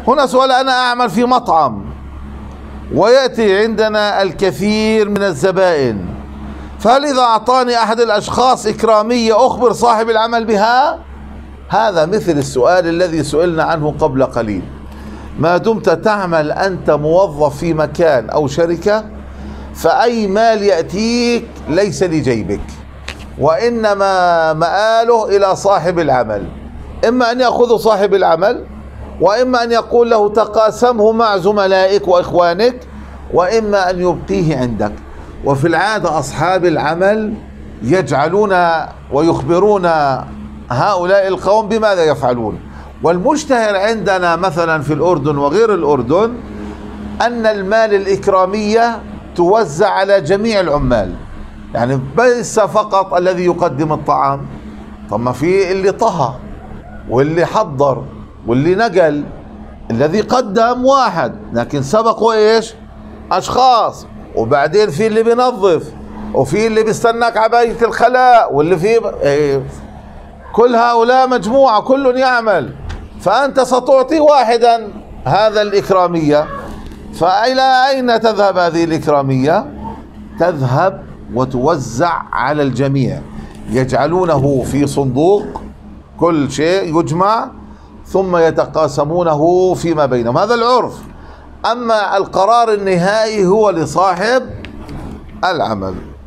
هنا سؤال: أنا أعمل في مطعم ويأتي عندنا الكثير من الزبائن، فهل إذا أعطاني أحد الأشخاص إكرامية أخبر صاحب العمل بها؟ هذا مثل السؤال الذي سئلنا عنه قبل قليل. ما دمت تعمل أنت موظف في مكان أو شركة، فأي مال يأتيك ليس لجيبك، وإنما مآله إلى صاحب العمل. إما أن يأخذه صاحب العمل، وإما أن يقول له تقاسمه مع زملائك وإخوانك، وإما أن يبقيه عندك. وفي العادة أصحاب العمل يجعلون ويخبرون هؤلاء القوم بماذا يفعلون. والمشتهر عندنا مثلا في الأردن وغير الأردن أن المال الإكرامية توزع على جميع العمال، يعني ليس فقط الذي يقدم الطعام. طب ما في اللي طهى واللي حضر واللي نقل. الذي قدم واحد، لكن سبقوا ايش؟ اشخاص. وبعدين في اللي بينظف، وفي اللي بيستناك على بيت الخلاء، واللي في كل هؤلاء مجموعة كل يعمل، فأنت ستعطي واحدا هذا الإكرامية. فإلى أين تذهب هذه الإكرامية؟ تذهب وتوزع على الجميع، يجعلونه في صندوق، كل شيء يجمع ثم يتقاسمونه فيما بينهم. هذا العرف. أما القرار النهائي هو لصاحب العمل.